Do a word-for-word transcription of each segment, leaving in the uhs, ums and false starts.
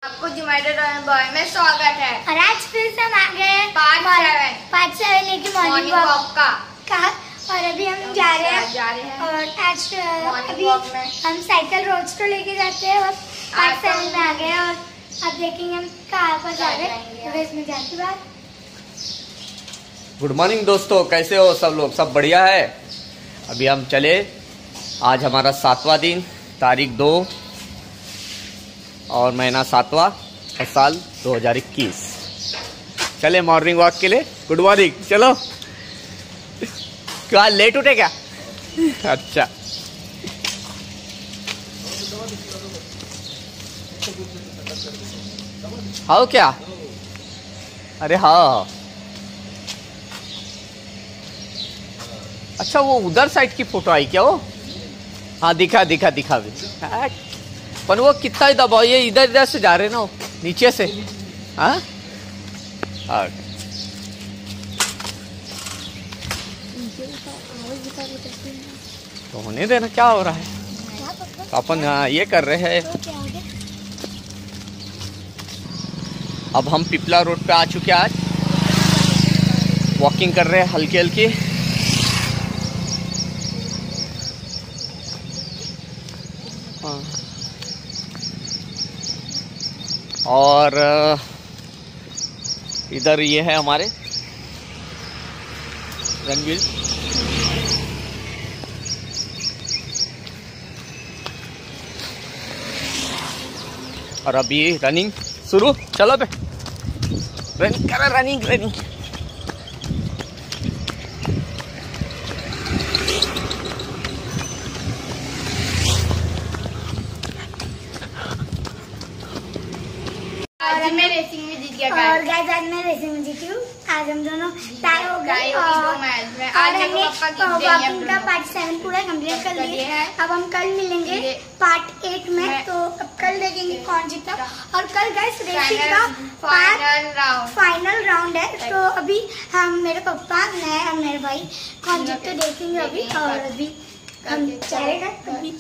आपको जोमेटो बॉय में स्वागत है। और आज फिर से हम आ गए पार्ट सेवन पार्ट सेवन लेके मॉर्निंग वॉक का का और अभी हम जा रहे हैं जा रहे हैं और आज अभी वॉक में हम साइकिल रोड्स को लेके जाते हैं और पार्ट सेवन में आ गए और अब देखेंगे हम कहाँ पर जा रहे हैं। तो इसमें जाती बात। गुड मॉर्निंग दोस्तों, कैसे हो सब लोग? सब बढ़िया है। अभी हम चले, आज हमारा सातवां दिन, तारीख दो और महीना सातवां और साल दो हज़ार इक्कीस। चले मॉर्निंग वॉक के लिए। Good morning. चलो, क्या लेट उठे क्या? अच्छा, हाँ क्या? अरे हाँ, अच्छा वो उधर साइड की फोटो आई क्या? वो हाँ, दिखा दिखा दिखा भी। पर वो कितना ही दबाओ, ये इधर इधर से जा रहे ना, नीचे से। हाँ हाँ, तो होने देना, क्या हो रहा है। तो अपन ये कर रहे हैं। अब हम पिपला रोड पे आ चुके हैं। आज वॉकिंग कर रहे हैं हल्की हल्की। और इधर ये है हमारे रणवीर। और अभी रनिंग शुरू। चलो बे, रनिंग करो, रनिंग रनिंग। आज मैं रेसिंग में जीत गया और गाइस आज मैं रेसिंग में जीती हूँ। आज हम दोनों टाई हो गए और मैच में आज आज हमने वॉकिंग का पार्ट सेवन पूरा कंप्लीट कर लिया। अब हम कल मिलेंगे पार्ट एट में, तो अब कल देखेंगे कौन जीता। और कल गाइस रेसिंग का फाइनल राउंड फाइनल राउंड है। तो अभी हम मेरे पापा, मैं और मेरे भाई कौन जीतते देखेंगे अभी। और अभी हम चलेगा अभी।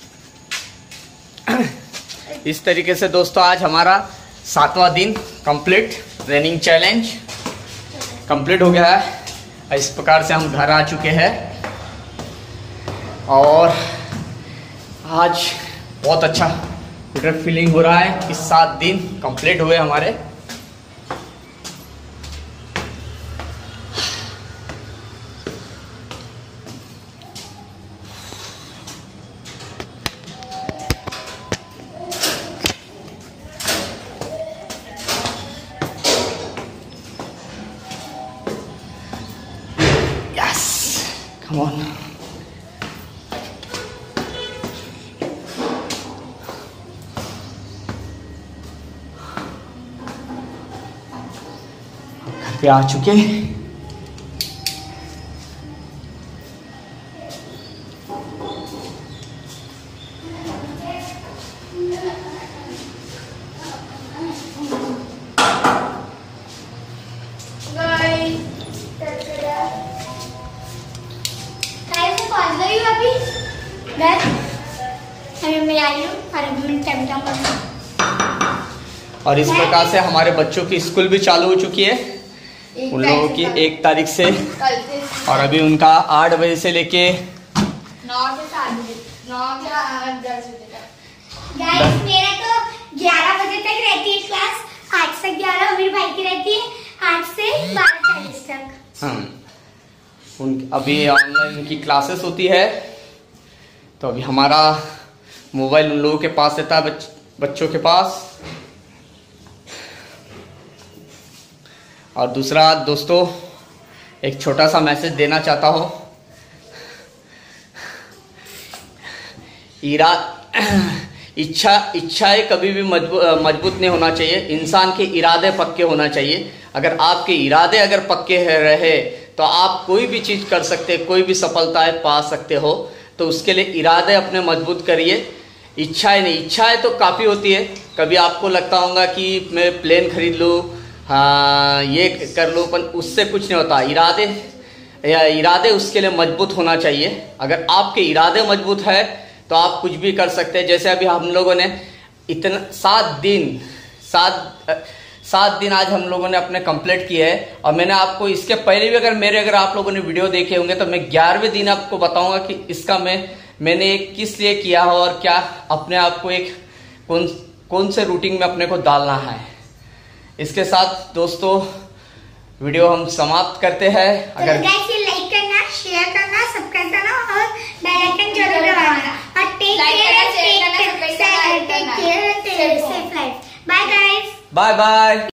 इस तरीके से दोस्तों आज हमारा सातवां दिन कंप्लीट, रनिंग चैलेंज कंप्लीट हो गया है। इस प्रकार से हम घर आ चुके हैं और आज बहुत अच्छा गुड फीलिंग हो रहा है कि सात दिन कंप्लीट हुए हमारे। Come on. घर पे आ चुके हैं। और इस प्रकार से हमारे बच्चों की स्कूल भी चालू हो चुकी है, उन लोगों की एक तारीख से। और अभी उनका आठ बजे से लेके नौ से सात बजे नौ से दस बजे तक। गाइस मेरा तो ग्यारह बजे तक रहती है क्लास, आठ से ग्यारह। मेरे भाई की रहती है आठ से बारह चालीस तक। हाँ, उन अभी ऑनलाइन उनकी क्लासेस होती है। तो अभी हमारा मोबाइल उन लोगों के पास रहता है, बच, बच्चों के पास। और दूसरा दोस्तों, एक छोटा सा मैसेज देना चाहता हूँ। इरा इच्छा इच्छाएं कभी भी मजबूत मजबूत नहीं होना चाहिए। इंसान के इरादे पक्के होना चाहिए। अगर आपके इरादे अगर पक्के रहे तो आप कोई भी चीज़ कर सकते, कोई भी सफलताएं पा सकते हो। तो उसके लिए इरादे अपने मजबूत करिए, इच्छाएं नहीं। इच्छाएं तो काफ़ी होती है। कभी आपको लगता होगा कि मैं प्लेन खरीद लूँ, हाँ ये कर लो, पर उससे कुछ नहीं होता। इरादे इरादे उसके लिए मजबूत होना चाहिए। अगर आपके इरादे मजबूत है तो आप कुछ भी कर सकते हैं। जैसे अभी हम लोगों ने इतना सात दिन सात सात दिन आज हम लोगों ने अपने कंप्लीट किए हैं। और मैंने आपको इसके पहले भी अगर मेरे अगर आप लोगों ने वीडियो देखे होंगे तो मैं ग्यारहवें दिन आपको बताऊंगा कि इसका मैं मैंने किस लिए किया हो और क्या अपने आप को एक कौन कौन से रूटीन में अपने को डालना है। इसके साथ दोस्तों वीडियो हम समाप्त करते हैं। अगर गाइस ये लाइक करना, शेयर करना, सब्सक्राइब करना और बेल आइकन जरूर दबाना। और take care, take care, take care, safe life. Bye guys, bye bye.